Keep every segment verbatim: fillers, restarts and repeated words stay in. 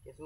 কিছু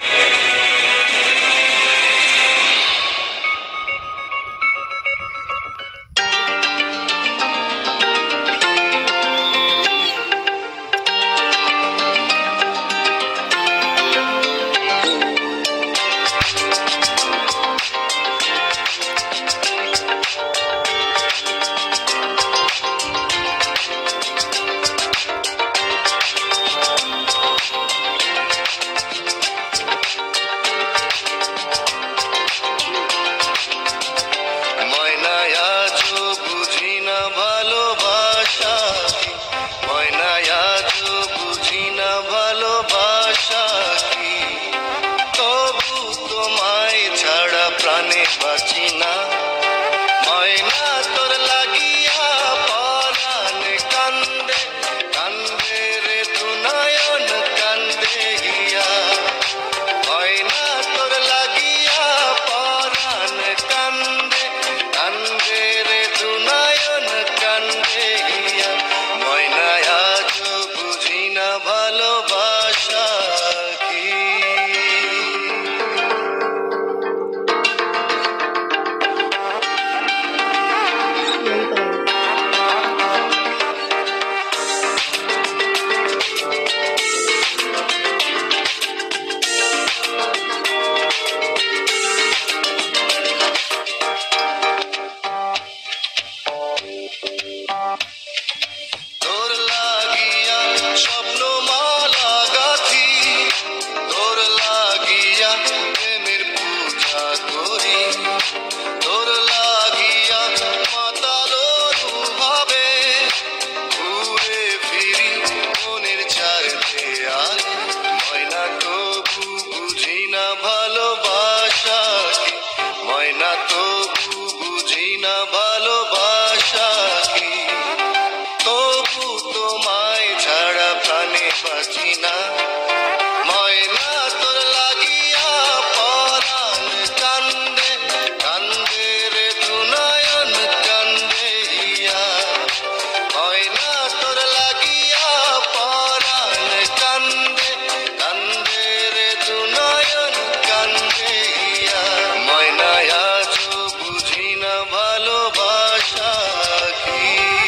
প্রাণে বাঁচি না ময়না তোর লাগিয়া পরাণ কান্দে কান্দে রে দুনয়ন কান্দে গিয়া ময়না তোর লাগিয়া পরাণ কান্দে কান্দে রে দুনয়ন কান্দে গিয়া ময়না আজ বুঝি না ভালোবাসা কি। তোর লাগিয়া স্বপ্ন মালা গাথি তোর লাগিয়া প্রেমের পূজা করি তোর লাগিয়া মাতালোর ভাবে ঘুরে ফিরি মনের চার দেয়ালে ময়না তবু বুঝি না ভালোবাসা কি ময়না তবু বুঝি না ভালোবাসা কি তবু তোমায় ছাড়া প্রাণে বাঁচি না ময়না তোর লাগিয়া পরাণ কান্দে কান্দে রে দুনয়ন কান্দে হিয়া ময়না তোর লাগিয়া পরাণ কান্দে কান্দে রে দুনয়ন কান্দে হিয়া ময়না আজ বুঝি না ভালোবাসা কি।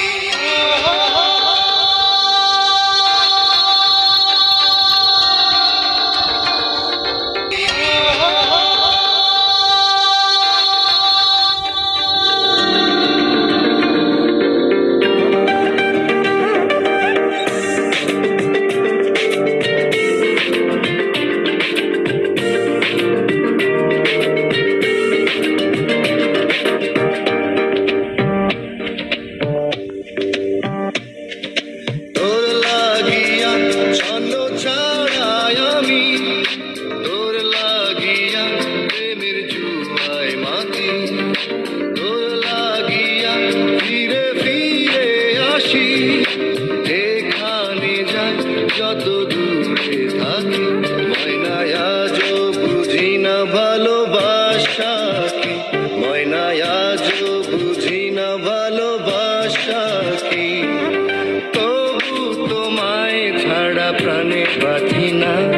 তোর লাগিয়া ছন্ন ছাড়ায় আমি তোর লাগিয়া প্রেমের জুয়ায় মাতি তোর লাগিয়া ফিরে ফিরে আসি যেখানে যাই যত দূরে থাকি ময়না আজ বুঝি না ভালোবাসা কি ময়না আজ বুঝি না ভালোবাসা কি তবু তোমায় ছাড়া প্রাণে বাঁচি না।